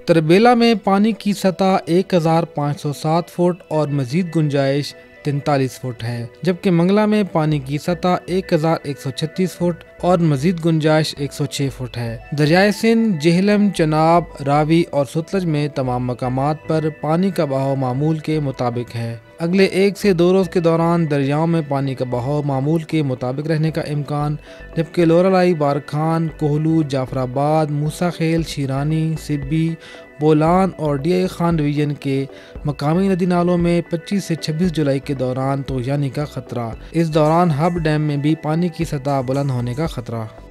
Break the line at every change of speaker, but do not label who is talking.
तरबेला में पानी की सतह 1507 फुट और मजीद गुंजाइश 43 फुट है, जबकि मंगला में पानी की सतह 1136 फुट और मजीद गुंजाइश 106 फुट है। दरियाए सिंध, जेहलम, चनाब, रावी और सतलज में तमाम मकामात पर पानी का बहाव मामूल के मुताबिक है। अगले 1 से 2 रोज़ के दौरान दरियाओं में पानी का बहाव मामूल के मुताबिक रहने का इम्कान, जबकि लोरालाई, बारखान, कोहलू, जाफराबाद, मूसा खेल, शीरानी, सिब्बी, बोलान और डीआई खान डिवीजन के मकामी नदी नालों में 25 से 26 जुलाई के दौरान तूफ़ानी का खतरा। इस दौरान हब डैम में भी पानी की सतह बुलंद होने का खतरा।